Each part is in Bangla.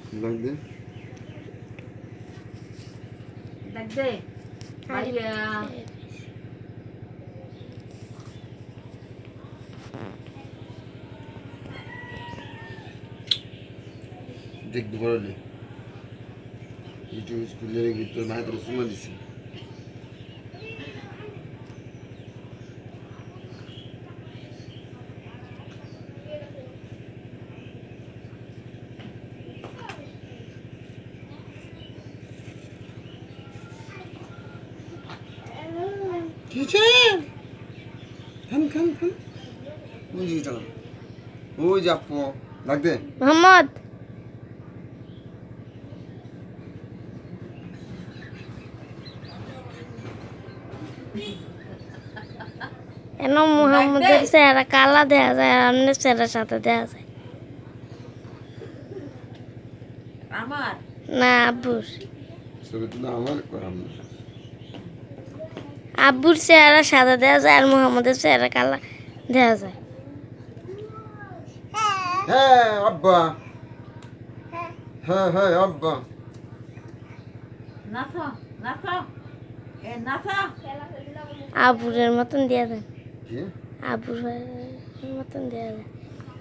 ডাক দে ভাইয়া দেখতে পারলি ইউটিউব স্কুলে তোর ভাই তোর সুমা দিছে খান খান খান ওই যে চলো ওই যে আপু ডাক দে মোহাম্মদ কেন মোহাম্মদের চেহারা কালা দেখা যায় আর আপনার চেহারার সাথে দেখা যায় আমার না আব্বুর ছবি তুলে আমার করাম না আব্বুর চেহারা সাদা দেখা যায় আর মোহাম্মদের চেহারা কালা দেখা যায় হ্যাঁ আব্বা হ্যাঁ হ্যাঁ আব্বা নাচো নাচো এ নাচো আব্বুরের মতন দেয়া দেন কি আব্বুর মতন দেয়া দেন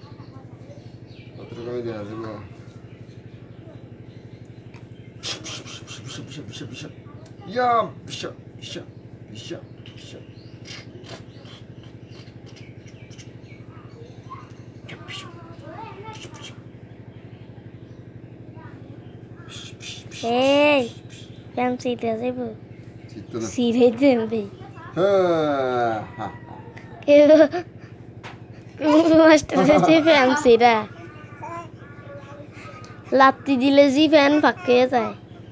কত টাকা দেওয়া যাবে ইয়া বিশা বিশা বিশা বিশা এই কেন সিটে যাইব চিত্ত না সিরে দেন ভাই হ্যাঁ মাস্টার যে ফ্যান সিরা লাত্তি দিলে জি ফ্যান ফাঁকে যায়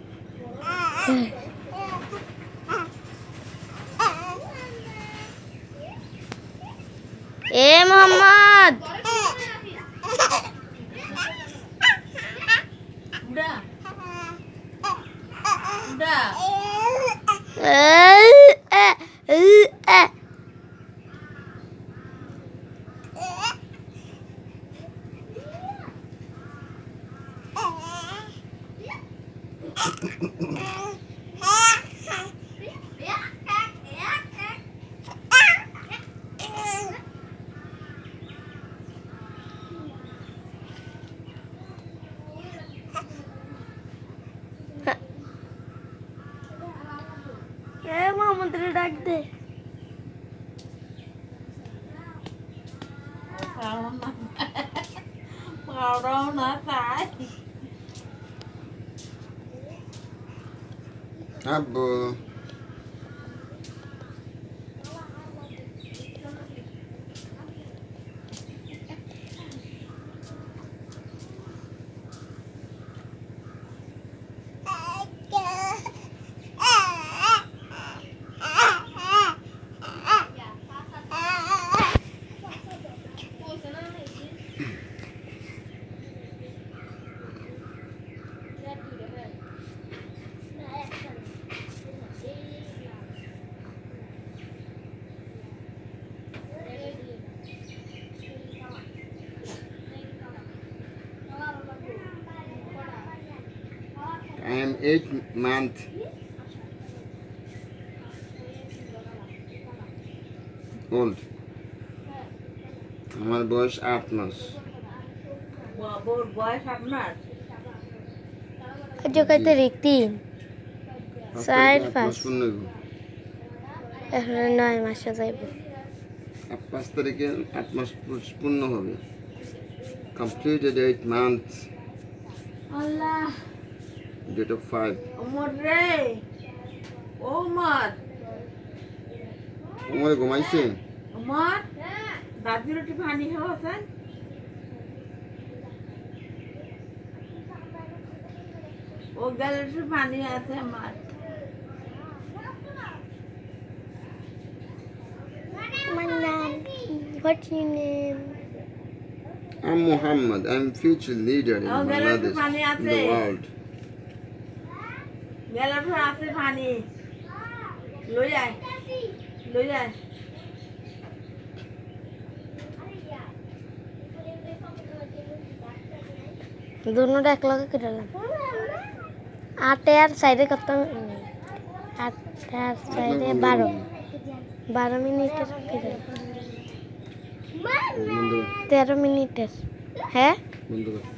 এ মোহাম্মদ উড়া উড়া মোহাম্মদের ডাক দে পাউডার না তাই আব্বু I am 8 months old. আমার বয়স 8 মাস বাবুর বয়স আপনার जो कहते रिक्तीन साइड 8 মাস फास्ट পূর্ণ হইব। এখন 9 মাসে যাইব 5 তারিখে 8 মাস পূর্ণ হবে completed 8 months Allah date of 5 Omar রে ওমর ওমরে ঘুমাইছে ওমর দাদি রুটি পানি খাওয়াছেন ও গ্যালারি পানি আছে আমার Manam, what's your name? I'm Muhammad. I'm future leader in Oh, Bangladesh, পানি in আছে the world. গ্যালারি আছে পানি লই আয় লই আয় দুনোটা এক লগে কিরালাম 8 আর সাইডে কত 8 আর সাইডে 12 মিনিটের কিরালাম বন্ধ কর, 13 মিনিটের হ্যাঁ বন্ধ কর।